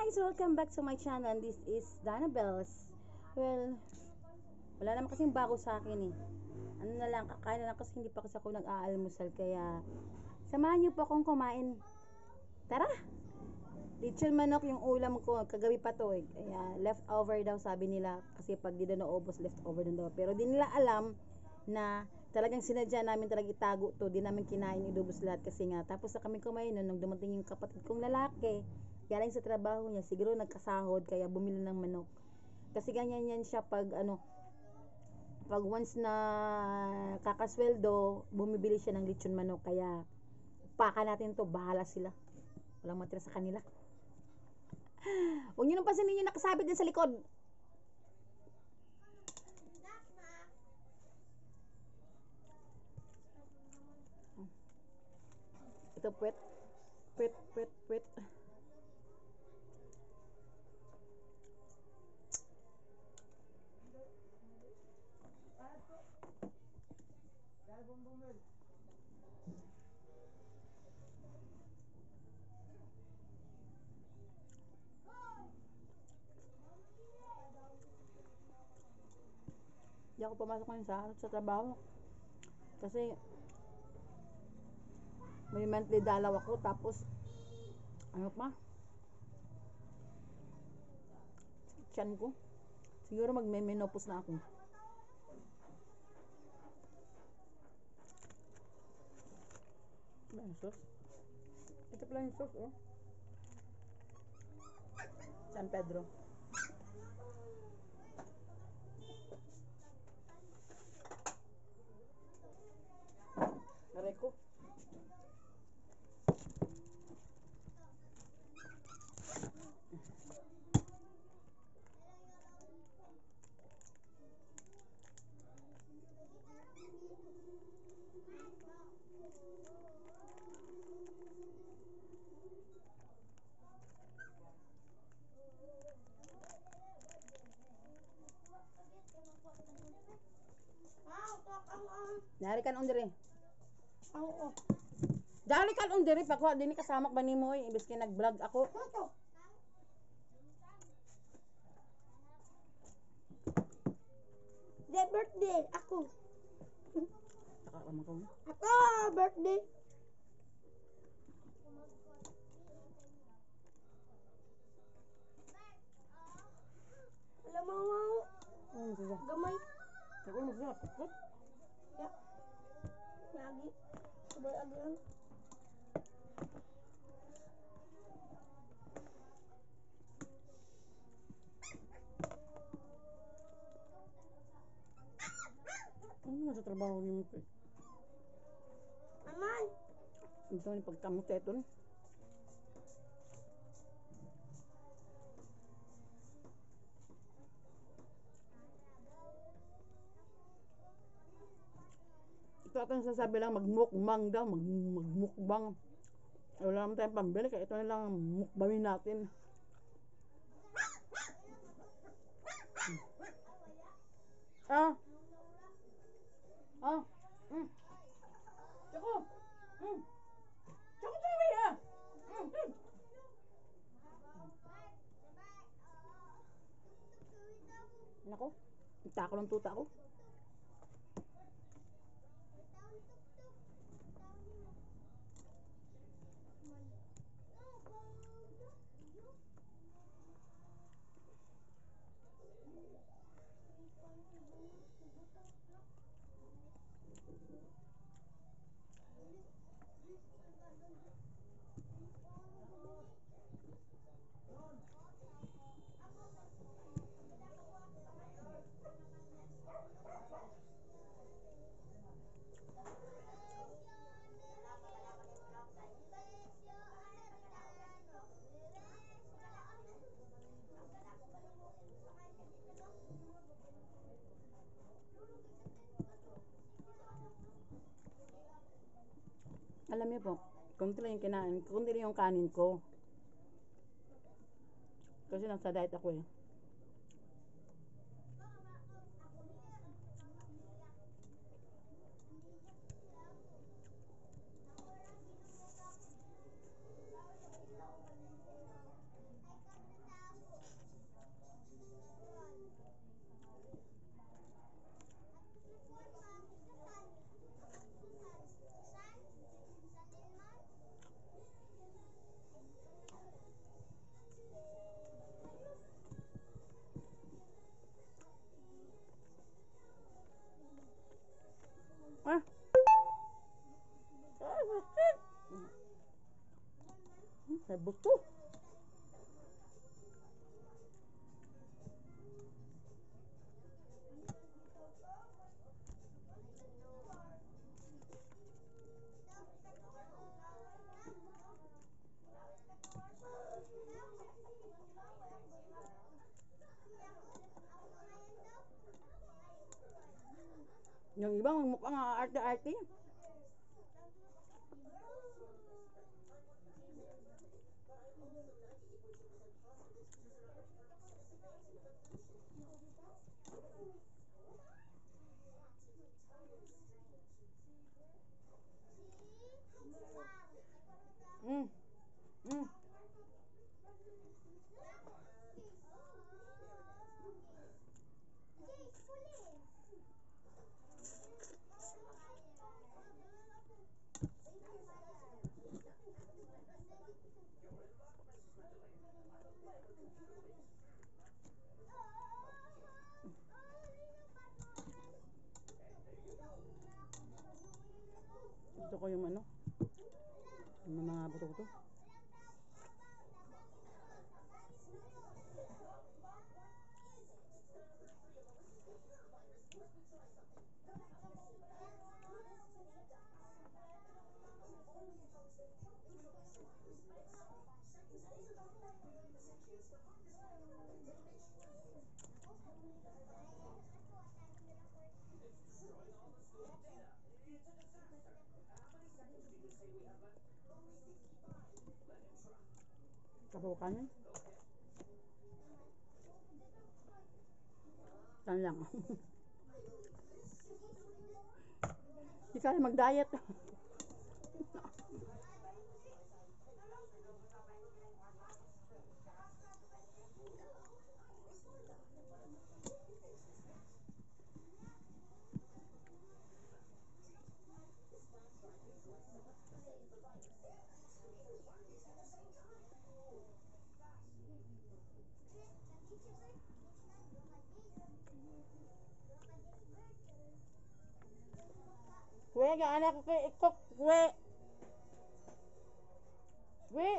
guys! Welcome back to my channel. This is Donna Bells. Well, wala naman kasing bago sa akin eh. Ano na lang, kakain na lang kasi hindi pa kasi ako nag-aalmusal. Kaya, samahan niyo po akong kumain. Tara! Lechon manok yung ulam ko. Kagabi pa to eh. Kaya, leftover daw sabi nila. Kasi pag di daw naubos, leftover daw. Pero di nila alam na talagang sinadya namin talaga itago to. Di namin kinain, idubos lahat kasi nga. Tapos na kami kumain nun, nung dumating yung kapatid kong lalaki. Galing sa trabaho niya, siguro nagkasahod kaya bumili ng manok. Kasi ganyan yan siya pag pag once na kakasweldo, bumibili siya ng lechon manok. Kaya paka natin to, bahala sila. Walang matira sa kanila. Huwag nyo nang pansinin yung nakasabit din sa likod. Ito puwet. Puwet. Hindi ako pumasok ngayon sa trabaho. Kasi may monthly dalaw ako. Tapos ano pa? Tiyan ko. Siguro magme-menopause na ako. Ano yung sauce? Ito pala yung sauce, oh. San Pedro. Aray ko. Dari kan ondere. Oo. Dari kan ondere pagwa dinhi kasama ba nimo imbes kay nag-vlog ako. The birthday ako. Takama ko. Ako birthday. Alam mo gamay. Ako mo sa kot. Ya. Lagi. Sabay agan. Ano sa trabaho niyo? Aman. Ito ni pagkamot eton. Ito atong sasabi lang magmukbang daw, magmukbang. Wala naman tayong pambili kaya ito na lang mukbangin natin. Tsako. Tsako tabi ah. Nako, itako ng tuta ko. Alam niyo po, kunti lang yung kinain, kunti lang yung kanin ko. Kasi nasa diet ako eh. May buto. Yung ibang mukhang arte-arte. Mm. Mm. Gusto ko yung ano, yung mga buto-buto. Kabukan yun. Tan lang. Hindi kaya mag-diet. Kwe, gaana ko kay ikok, kwe. Kwe.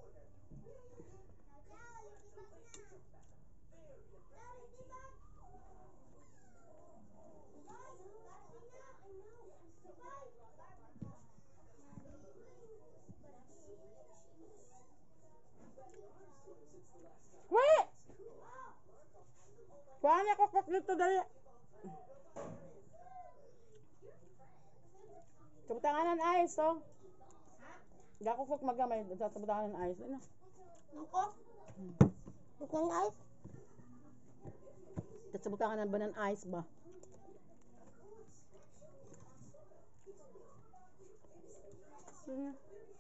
Kwe. Gaana ko kok dito dali. Sabutangan ice, oh. Gako kok magamay sa sabutangan ice, ano? Nako? Bukan guys? Sabutangan ba ng ice ba? Sige.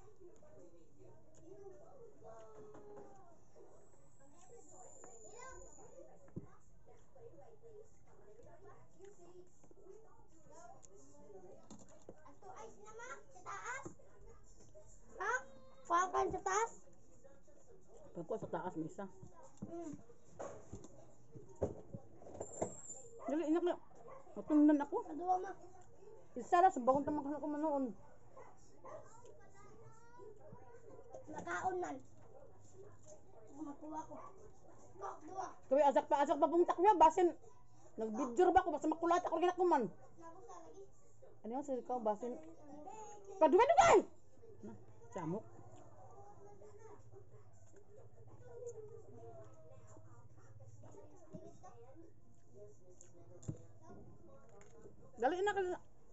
Ha? Pakan sa taas? Pagko sa taas may isa. Hmm. Dali, inak na. Matundan ako. Kadua ma. Isa na, sabakon tamang ko manoon. Nakaunan. Makuha ko. Kok, dua. Kaya asak pa pong takya, basin. Nag-video ba ako, basta makulat ako rin ako man. Ano yung sila ko, basin. Paduwa-duway! Samok. Dali na ka.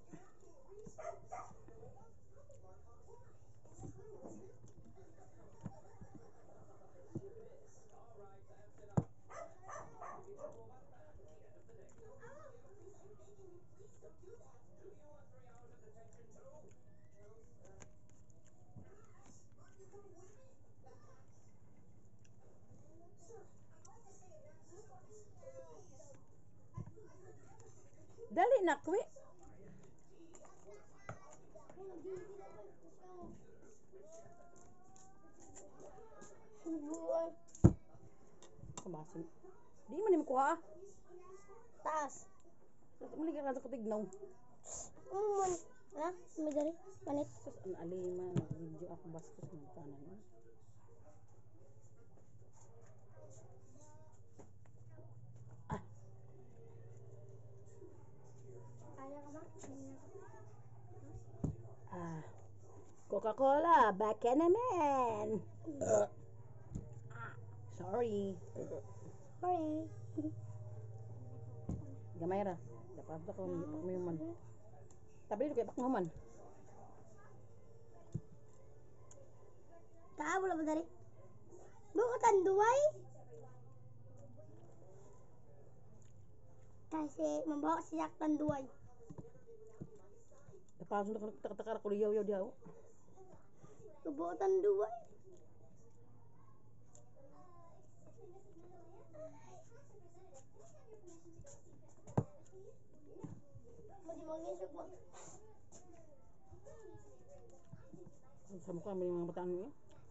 Dali na, kwi. Buwan. Kabasin. Di man mo kuha. Taas. Muli ka ko tignaw. Man. Ha? May dari. Panit. Sus, ang alima, nag-video ako bastos ng tanan. baka naman. Sorry. Sorry. Gamay ra. Dapat ako may man. Tabi kay pak man. Wala ba dari? Bukatan duway. Kasi mabawa siya tanduay. Dapat ko takar ko yaw dia. Bukatan duway. Sa mukha may mga bataan niya.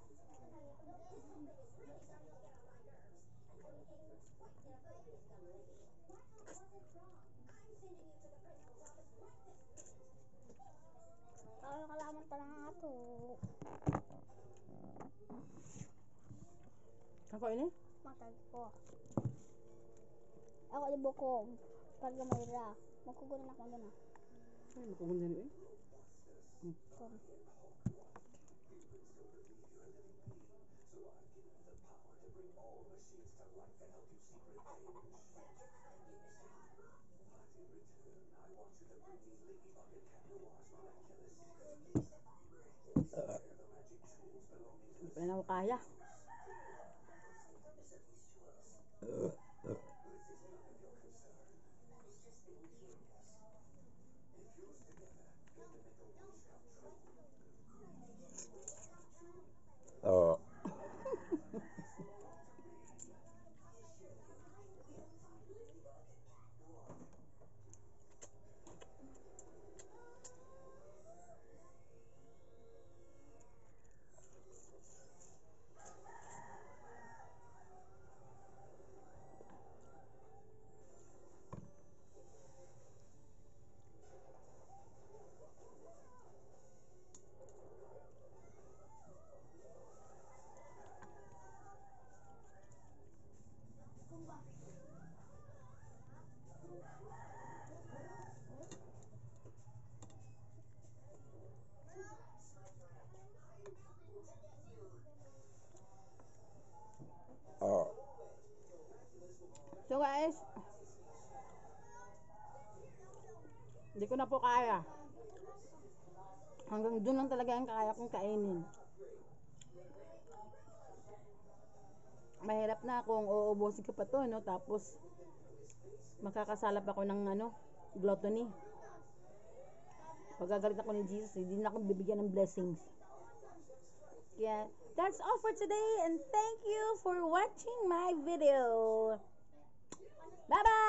Kalaman pa lang ato. Ako ini? Matag ko. Ako libokog. Pag mayra. Magkugunin ako doon ah. Ay, makugunda niyo eh. Hindi pa na ako kaya. So guys, hindi ko na po kaya. Hanggang doon lang talaga ang kaya kong kainin. Mahirap na kung uubusin ko pa to, no? Tapos makakasalap ako ng gluttony. Pagagalit ako ni Jesus, hindi na ako bibigyan ng blessings. Yeah, that's all for today, and thank you for watching my video. Bye-bye!